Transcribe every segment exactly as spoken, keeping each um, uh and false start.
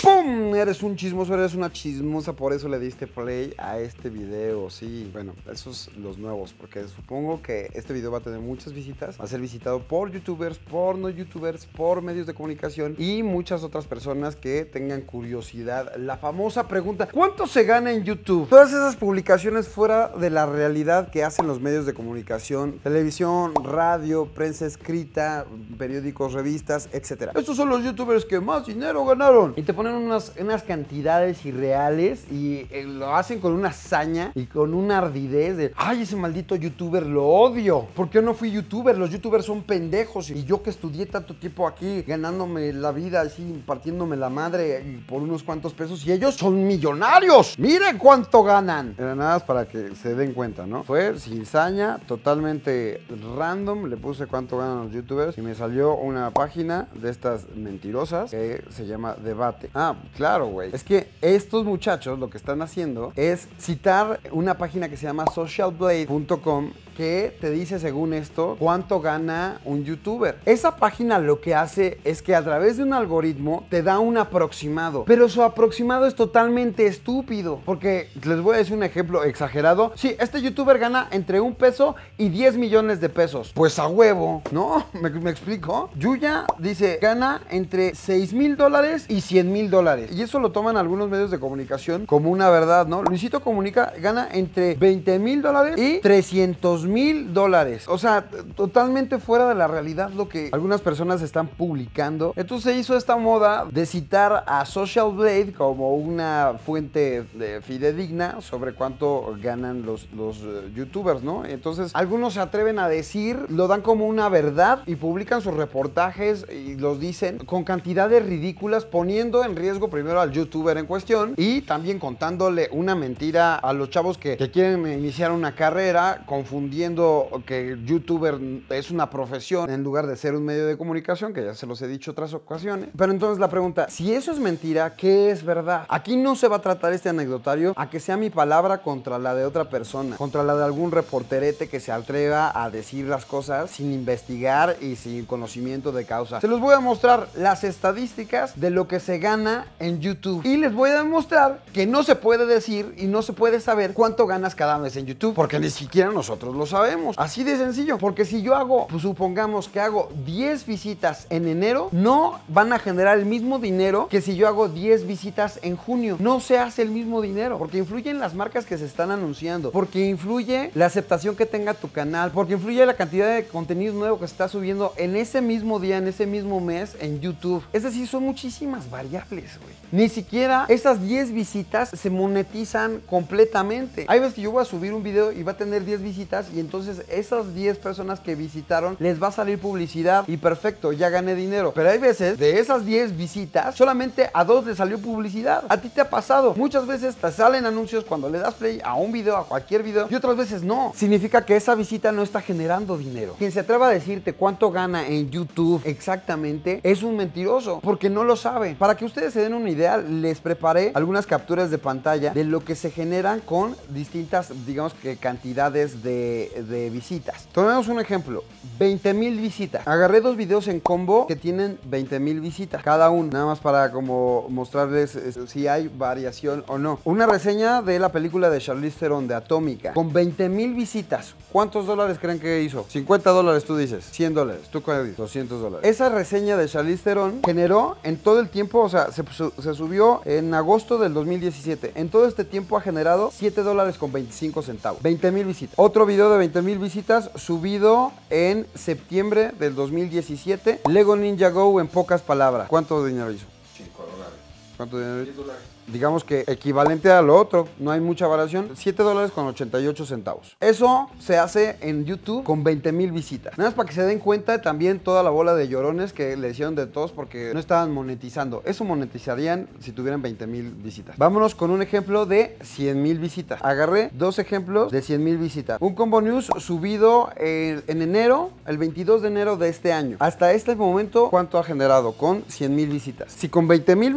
¡pum! Eres un chismoso, eres una chismosa, por eso le diste play a este video. Sí, bueno, esos los nuevos, porque supongo que este video va a tener muchas visitas. Va a ser visitado por youtubers, por no youtubers, por medios de comunicación y muchas otras personas que tengan curiosidad. La famosa pregunta, ¿cuánto se gana en YouTube? Todas esas publicaciones fuera de la realidad que hacen los medios de comunicación, televisión, radio, prensa escrita, periódicos, revistas, etcétera. Estos son los youtubers que más dinero ganaron. Y te ponen unas, unas cantidades irreales y eh, lo hacen con una hazaña y con una ardidez de, ay, ese maldito youtuber lo odio. ¿Por qué no fui youtuber? Los youtubers son pendejos. Y yo que estudié tanto tiempo aquí, ganándome la vida así, partiéndome la madre por unos cuantos pesos, y ellos son millonarios. Miren cuánto ganan. Era nada más para que se den cuenta, ¿no? Fue sin saña, totalmente random. Le puse cuánto ganan los youtubers y me salió una página de estas mentirosas que se llama Debate. Ah, claro, güey. Es que estos muchachos lo que están haciendo es citar una página que se llama social blade punto com, que te dice, según esto, cuánto gana un youtuber. Esa página lo que hace es que a través de un algoritmo te da un aproximado, pero su aproximado es totalmente estúpido, porque les voy a decir un ejemplo exagerado. Sí, este youtuber gana entre un peso y diez millones de pesos. Pues a huevo, ¿no? ¿Me, me explico? Yuya dice, gana entre seis mil dólares y cien mil dólares. Y eso lo toman algunos medios de comunicación como una verdad, ¿no? Luisito Comunica gana entre veinte mil dólares y trescientos mil dólares. O sea, totalmente fuera de la realidad lo que algunas personas están publicando. Entonces se hizo esta moda de citar a Social Blade como una fuente de fidedigna sobre cuánto ganan los, los uh, youtubers, ¿no? Entonces algunos se atreven a decir, lo dan como una verdad y publican sus reportajes y los dicen con cantidades ridículas, poniendo en riesgo primero al youtuber en cuestión y también contándole una mentira a los chavos que, que quieren iniciar una carrera, confundiendo que youtuber es una profesión en lugar de ser un medio de comunicación, que ya se los he dicho otras ocasiones. Pero entonces la pregunta, si eso es mentira, ¿qué es verdad? Aquí no se va a tratar este anecdotario a que sea mi palabra contra la de otra persona, contra la de algún reporterete que se atreva a decir las cosas sin investigar y sin conocimiento de causa. Se los voy a mostrar las estadísticas de lo que se gana en YouTube y les voy a demostrar que no se puede decir y no se puede saber cuánto ganas cada mes en YouTube, porque ni siquiera nosotros lo sabemos. Así de sencillo, porque si yo hago, pues supongamos que hago diez visitas en enero, no van a generar el mismo dinero que si yo hago diez visitas en junio. No se hace el mismo dinero, porque influyen las marcas que se están anunciando, porque influye la aceptación que tenga tu canal, porque influye la cantidad de contenido nuevo que se está subiendo en ese mismo día, en ese mismo mes en YouTube. Es decir, son muchísimas variables, güey. Ni siquiera esas diez visitas se monetizan completamente. Hay veces que yo voy a subir un video y va a tener diez visitas y entonces esas diez personas que visitaron les va a salir publicidad y perfecto, ya gané dinero. Pero hay veces de esas diez visitas solamente a dos les salió publicidad. A ti te ha pasado. Muchas veces te salen anuncios cuando le das play a un video, a cualquier video, y otras veces no. Significa que esa visita no está generando dinero. Quien se atreva a decirte cuánto gana en YouTube exactamente es un mentiroso, porque no lo sabe. Para que ustedes se den una idea, les preparé algunas capturas de pantalla de lo que se generan con distintas, digamos que cantidades de, de visitas. Tomemos un ejemplo, veinte mil visitas. Agarré dos videos en combo que tienen veinte mil visitas cada uno, nada más para como mostrarles si hay variación o no. Una reseña de la película de Charlize Theron de Atómica con veinte mil visitas. ¿Cuántos dólares creen que hizo? cincuenta dólares tú dices, cien dólares, tú cuál dices, doscientos dólares. Esa reseña de Charlize Theron generó en todo el tiempo, o sea, se, se subió en agosto del dos mil diecisiete. En todo este tiempo ha generado siete dólares con veinticinco centavos. veinte mil visitas. Otro video de veinte mil visitas subido en septiembre del dos mil diecisiete. Lego Ninja Go en pocas palabras. ¿Cuánto dinero hizo? cinco dólares. ¿Cuánto dinero hizo? diez dólares. Digamos que equivalente a lo otro, no hay mucha variación, siete dólares con ochenta y ocho centavos. Eso se hace en YouTube con veinte mil visitas. Nada más para que se den cuenta también toda la bola de llorones que le hicieron de todos porque no estaban monetizando. Eso monetizarían si tuvieran veinte mil visitas. Vámonos con un ejemplo de cien mil visitas. Agarré dos ejemplos de cien mil visitas. Un Combo News subido en, en enero, el veintidós de enero de este año. Hasta este momento, ¿cuánto ha generado? Con cien mil visitas. Si con veinte mil visitas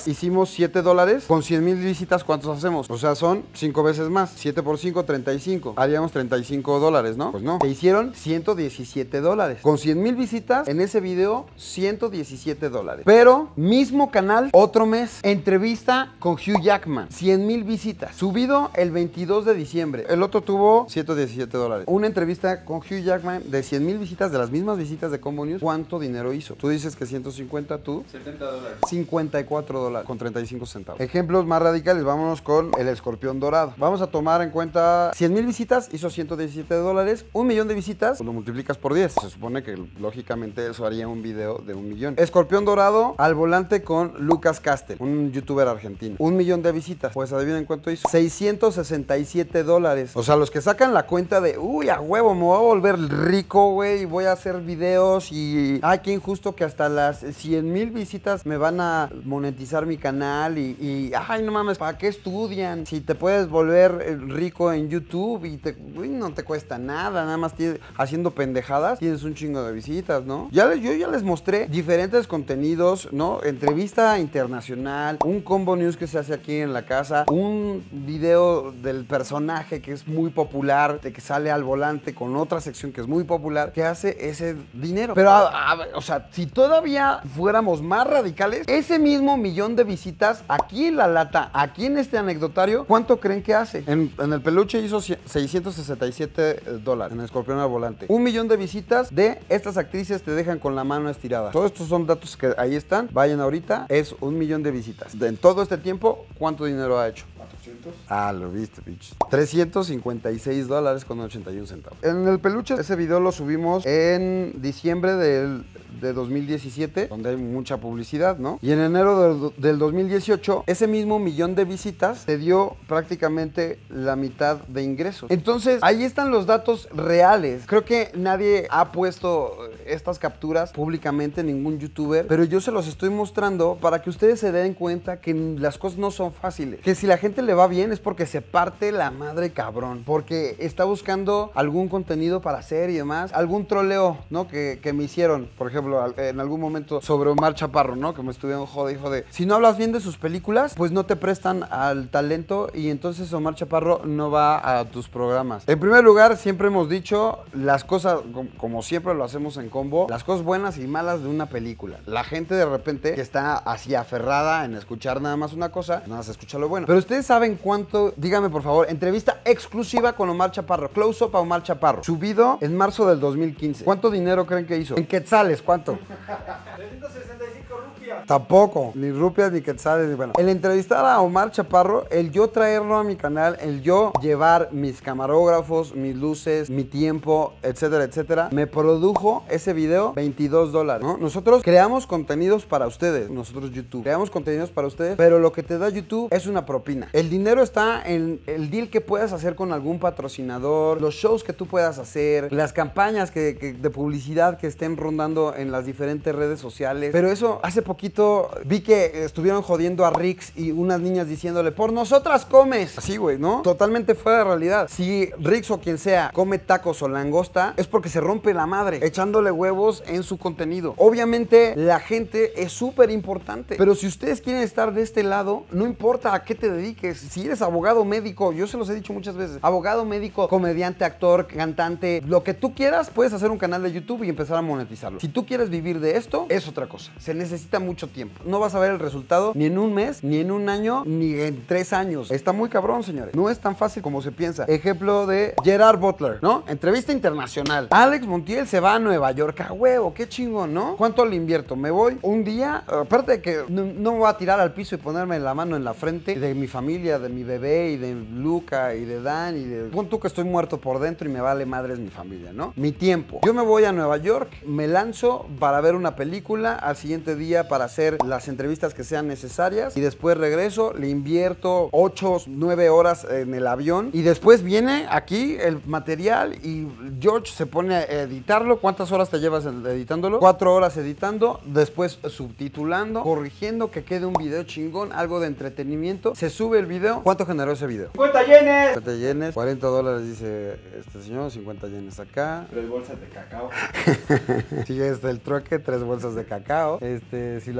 visitas hicimos siete dólares. Con cien mil visitas, ¿cuántos hacemos? O sea, son cinco veces más. siete por cinco, treinta y cinco. Haríamos treinta y cinco dólares, ¿no? Pues no. Se hicieron ciento diecisiete dólares. Con cien mil visitas, en ese video, ciento diecisiete dólares. Pero, mismo canal, otro mes. Entrevista con Hugh Jackman. cien mil visitas. Subido el veintidós de diciembre. El otro tuvo ciento diecisiete dólares. Una entrevista con Hugh Jackman de cien mil visitas, de las mismas visitas de Combo News. ¿Cuánto dinero hizo? Tú dices que ciento cincuenta, tú. setenta dólares. cincuenta y cuatro dólares con treinta y cinco centavos. Ejemplos más radicales, vámonos con el escorpión dorado. Vamos a tomar en cuenta cien mil visitas, hizo ciento diecisiete dólares. Un millón de visitas, pues lo multiplicas por diez. Se supone que lógicamente eso haría un video de un millón. Escorpión dorado al volante con Lucas Castel, un youtuber argentino. Un millón de visitas. Pues adivinen cuánto hizo. seiscientos sesenta y siete dólares. O sea, los que sacan la cuenta de, uy, a huevo, me voy a volver rico, güey, y voy a hacer videos y, ay, qué injusto que hasta las cien mil visitas me van a monetizar mi canal y, y, ay, no mames, ¿para qué estudian? Si te puedes volver rico en YouTube y te, uy, no te cuesta nada, nada más tienes, haciendo pendejadas, tienes un chingo de visitas, ¿no? Ya les, yo ya les mostré diferentes contenidos, ¿no? Entrevista internacional, un Combo News que se hace aquí en la casa, un video del personaje que es muy popular, de que sale al volante con otra sección que es muy popular, que hace ese dinero. Pero, a, a, o sea, si todavía fuéramos más radicales, ese mismo millón de visitas aquí en La Lata, aquí en este anecdotario, ¿cuánto creen que hace? En, en el peluche hizo seiscientos sesenta y siete dólares, en el escorpión al volante. Un millón de visitas de estas actrices te dejan con la mano estirada. Todos estos son datos que ahí están. Vayan ahorita, es un millón de visitas. De, en todo este tiempo, ¿cuánto dinero ha hecho? cuatrocientos. Ah, lo viste, bitch. trescientos cincuenta y seis dólares con ochenta y un centavos. En el peluche, ese video lo subimos en diciembre del, de dos mil diecisiete, donde hay mucha publicidad, ¿no? Y en enero del, del dos mil dieciocho, ese mismo millón de visitas te dio prácticamente la mitad de ingresos. Entonces, ahí están los datos reales. Creo que nadie ha puesto estas capturas públicamente, ningún youtuber, pero yo se los estoy mostrando para que ustedes se den cuenta que las cosas no son fáciles. Que si la gente le va bien es porque se parte la madre cabrón, porque está buscando algún contenido para hacer y demás, algún troleo, ¿no? Que, que me hicieron, por ejemplo, en algún momento sobre Omar Chaparro, ¿no? Que me estuvieron jode y jode. Si no hablas bien de sus películas, pues no te prestan al talento y entonces Omar Chaparro no va a tus programas. En primer lugar, siempre hemos dicho las cosas, como siempre lo hacemos en Combo, las cosas buenas y malas de una película. La gente de repente que está así aferrada en escuchar nada más una cosa, nada más escucha lo bueno. Pero ustedes saben cuánto, dígame por favor, entrevista exclusiva con Omar Chaparro, close up a Omar Chaparro, subido en marzo del dos mil quince. ¿Cuánto dinero creen que hizo? En quetzales, ¿cuánto? trescientos sesenta y cinco rupias. Tampoco, ni rupias ni quetzales, ni bueno. El entrevistar a Omar Chaparro, el yo traerlo a mi canal, el yo llevar mis camarógrafos, mis luces, mi tiempo, etcétera, etcétera, me produjo ese video veintidós dólares, ¿no? Nosotros creamos contenidos para ustedes, nosotros YouTube, creamos contenidos para ustedes, pero lo que te da YouTube es una propina. El dinero está en el deal que puedas hacer con algún patrocinador, los shows que tú puedas hacer, las campañas que, que, de publicidad que estén rondando en las diferentes redes sociales. Pero eso, hace poquito vi que estuvieron jodiendo a Rix y unas niñas diciéndole, por nosotras comes. Así, güey, ¿no? Totalmente fuera de realidad. Si Rix o quien sea come tacos o langosta, es porque se rompe la madre echándole huevos en su contenido. Obviamente, la gente es súper importante. Pero si ustedes quieren estar de este lado, no importa a qué te dediques. Si eres abogado, médico, yo se los he dicho muchas veces, abogado, médico, comediante, actor, cantante, lo que tú quieras, puedes hacer un canal de YouTube y empezar a monetizarlo. Si tú quieres vivir de esto, es otra cosa. Se necesita mucho tiempo. No vas a ver el resultado ni en un mes, ni en un año, ni en tres años. Está muy cabrón, señores. No es tan fácil como se piensa. Ejemplo de Gerard Butler, ¿no? Entrevista internacional. Alex Montiel se va a Nueva York. A huevo, qué chingón, ¿no? ¿Cuánto le invierto? Me voy un día, aparte de que no, no me voy a tirar al piso y ponerme la mano en la frente de mi familia, de mi bebé y de Luca y de Dan y de... Pon tú que estoy muerto por dentro y me vale madres mi familia, ¿no? Mi tiempo. Yo me voy a Nueva York, me lanzo para ver una película, al siguiente día para hacer las entrevistas que sean necesarias y después regreso, le invierto ocho, nueve horas en el avión y después viene aquí el material y George se pone a editarlo. ¿Cuántas horas te llevas editándolo? Cuatro horas editando, después subtitulando, corrigiendo que quede un video chingón, algo de entretenimiento. Se sube el video. ¿Cuánto generó ese video? cincuenta yenes. cincuenta yenes, cuarenta dólares dice este señor, cincuenta yenes acá. Tres bolsas de cacao. Sí, este el trueque, tres bolsas de cacao. Este, si lo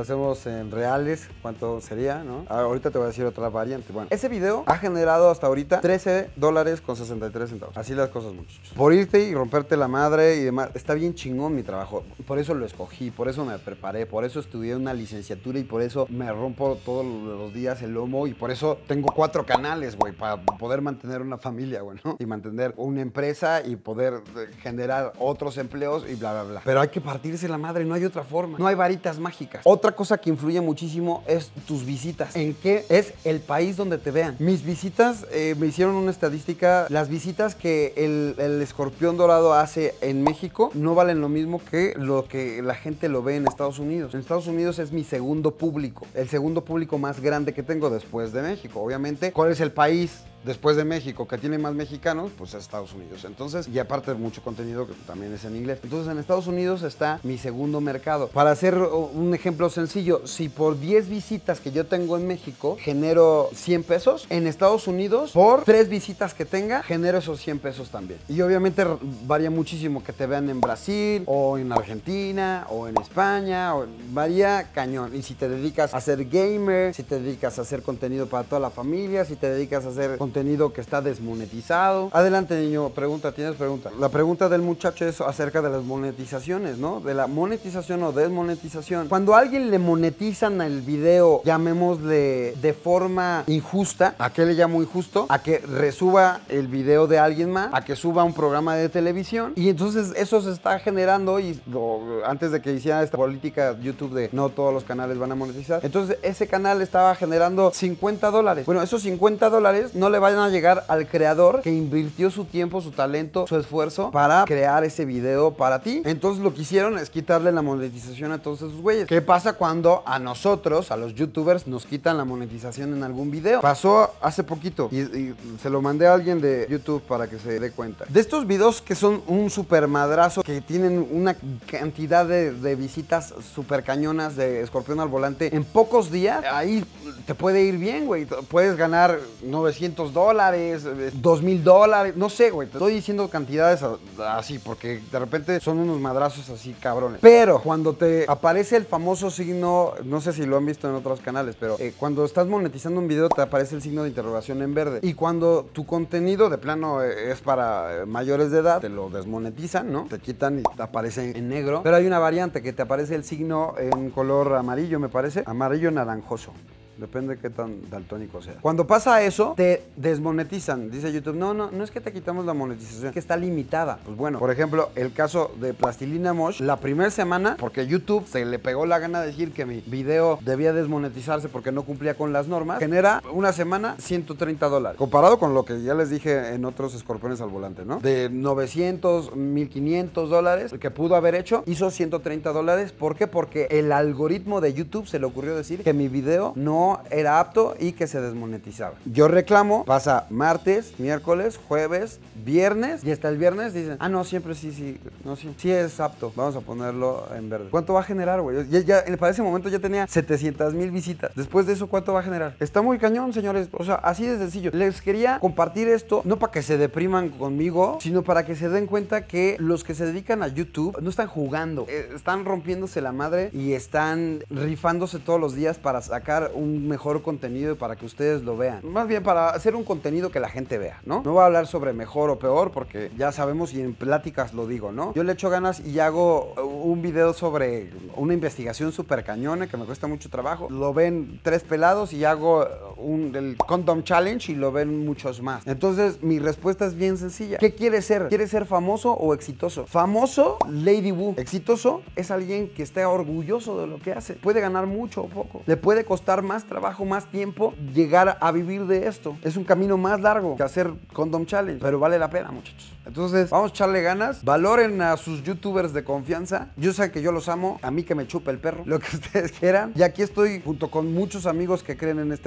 lo hacemos en reales, ¿cuánto sería, no? Ahorita te voy a decir otra variante. Bueno, ese video ha generado hasta ahorita trece dólares con sesenta y tres centavos. Así las cosas, muchachos. Por irte y romperte la madre y demás, está bien chingón mi trabajo. Por eso lo escogí, por eso me preparé, por eso estudié una licenciatura y por eso me rompo todos los días el lomo y por eso tengo cuatro canales, güey, para poder mantener una familia, güey, ¿no? Y mantener una empresa y poder generar otros empleos y bla, bla, bla. Pero hay que partirse la madre, no hay otra forma. No hay varitas mágicas. Otra cosa que influye muchísimo es tus visitas. ¿En qué es el país donde te vean? Mis visitas, eh, me hicieron una estadística. Las visitas que el, el escorpión dorado hace en México no valen lo mismo que lo que la gente lo ve en Estados Unidos. En Estados Unidos es mi segundo público. El segundo público más grande que tengo después de México. Obviamente, ¿cuál es el país después de México que tiene más mexicanos? Pues es Estados Unidos. Entonces, y aparte mucho contenido que también es en inglés. Entonces, en Estados Unidos está mi segundo mercado. Para hacer un ejemplo sencillo, si por diez visitas que yo tengo en México genero cien pesos, en Estados Unidos, por tres visitas que tenga, genero esos cien pesos también. Y obviamente varía muchísimo que te vean en Brasil, o en Argentina, o en España, o varía cañón. Y si te dedicas a ser gamer, si te dedicas a hacer contenido para toda la familia, si te dedicas a hacer contenido que está desmonetizado. Adelante, niño, pregunta, ¿tienes pregunta? La pregunta del muchacho es acerca de las monetizaciones, ¿no? De la monetización o desmonetización. Cuando a alguien le monetizan el video, llamémosle de forma injusta, ¿a qué le llamo injusto? A que resuba el video de alguien más, a que suba un programa de televisión, y entonces eso se está generando, y lo, antes de que hiciera esta política YouTube de no todos los canales van a monetizar, entonces ese canal estaba generando cincuenta dólares. Bueno, esos cincuenta dólares no le vayan a llegar al creador que invirtió su tiempo, su talento, su esfuerzo para crear ese video para ti. Entonces lo que hicieron es quitarle la monetización a todos esos güeyes. ¿Qué pasa cuando a nosotros, a los youtubers, nos quitan la monetización en algún video? Pasó hace poquito y, y se lo mandé a alguien de YouTube para que se dé cuenta. De estos videos que son un super madrazo, que tienen una cantidad de, de visitas super cañonas de Escorpión al Volante, en pocos días, ahí te puede ir bien, güey. Puedes ganar novecientos dólares, dos mil dólares, no sé, güey. Te estoy diciendo cantidades así porque de repente son unos madrazos así cabrones. Pero cuando te aparece el famoso signo, no sé si lo han visto en otros canales, pero eh, cuando estás monetizando un video te aparece el signo de interrogación en verde. Y cuando tu contenido de plano eh, es para eh, mayores de edad, te lo desmonetizan, ¿no? Te quitan y te aparece en negro. Pero hay una variante que te aparece el signo en color amarillo, me parece. Amarillo naranjoso. Depende de qué tan daltónico sea. Cuando pasa eso, te desmonetizan. Dice YouTube, no, no, no es que te quitamos la monetización, es que está limitada. Pues bueno, por ejemplo, el caso de Plastilina Mosh, la primera semana, porque YouTube se le pegó la gana de decir que mi video debía desmonetizarse porque no cumplía con las normas, genera una semana ciento treinta dólares. Comparado con lo que ya les dije en otros Escorpiones al Volante, ¿no? De novecientos, mil quinientos dólares que pudo haber hecho, hizo ciento treinta dólares. ¿Por qué? Porque el algoritmo de YouTube se le ocurrió decir que mi video no era apto y que se desmonetizaba. Yo reclamo, pasa martes, miércoles, jueves, viernes, y hasta el viernes dicen, ah, no, siempre sí, sí, no, sí, sí es apto, vamos a ponerlo en verde. ¿Cuánto va a generar, güey? Ya, ya, para ese momento ya tenía setecientas mil visitas. Después de eso, ¿cuánto va a generar? Está muy cañón, señores. O sea, así de sencillo. Les quería compartir esto, no para que se depriman conmigo, sino para que se den cuenta que los que se dedican a YouTube no están jugando, eh, están rompiéndose la madre y están rifándose todos los días para sacar un mejor contenido para que ustedes lo vean. Más bien para hacer un contenido que la gente vea, ¿no? No voy a hablar sobre mejor o peor porque ya sabemos y en pláticas lo digo, ¿no? Yo le echo ganas y hago un video sobre una investigación súper cañona que me cuesta mucho trabajo. Lo ven tres pelados y hago un, el Condom Challenge y lo ven muchos más. Entonces mi respuesta es bien sencilla. ¿Qué quieres ser? ¿Quieres ser famoso o exitoso? Famoso, Lady Wu. Exitoso es alguien que esté orgulloso de lo que hace. Puede ganar mucho o poco. Le puede costar más trabajo, más tiempo llegar a vivir de esto. Es un camino más largo que hacer Condom Challenge, pero vale la pena, muchachos. Entonces, vamos a echarle ganas. Valoren a sus youtubers de confianza. Yo sé que yo los amo. A mí que me chupe el perro. Lo que ustedes quieran. Y aquí estoy junto con muchos amigos que creen en este proyecto.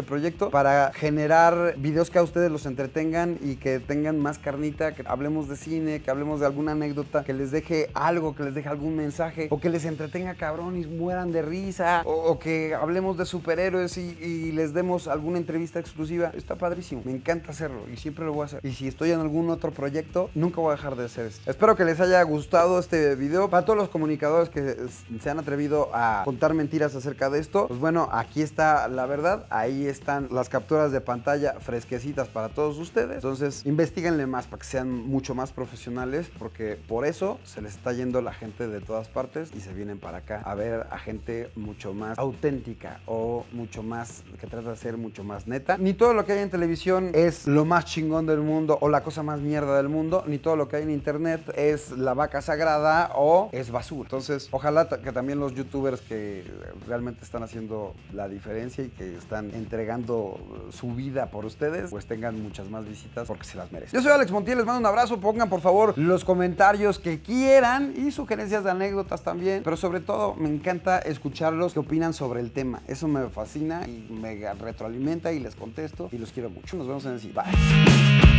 proyecto para generar videos que a ustedes los entretengan y que tengan más carnita, que hablemos de cine, que hablemos de alguna anécdota, que les deje algo, que les deje algún mensaje, o que les entretenga cabrón y mueran de risa, o, o que hablemos de superhéroes y, y les demos alguna entrevista exclusiva. Está padrísimo, me encanta hacerlo y siempre lo voy a hacer. Y si estoy en algún otro proyecto, nunca voy a dejar de hacer esto. Espero que les haya gustado este video. Para todos los comunicadores que se han atrevido a contar mentiras acerca de esto, pues bueno, aquí está la verdad, ahí están las capturas de pantalla fresquecitas para todos ustedes. Entonces, investíguenle más para que sean mucho más profesionales, porque por eso se les está yendo la gente de todas partes y se vienen para acá a ver a gente mucho más auténtica o mucho más, que trata de ser mucho más neta. Ni todo lo que hay en televisión es lo más chingón del mundo o la cosa más mierda del mundo, ni todo lo que hay en internet es la vaca sagrada o es basura. Entonces, ojalá que también los youtubers que realmente están haciendo la diferencia y que están entregando su vida por ustedes, pues tengan muchas más visitas porque se las merecen. Yo soy Alex Montiel, les mando un abrazo. Pongan por favor los comentarios que quieran y sugerencias de anécdotas también, pero sobre todo me encanta escucharlos que opinan sobre el tema. Eso me fascina y me retroalimenta y les contesto y los quiero mucho. Nos vemos en el siguiente. Bye.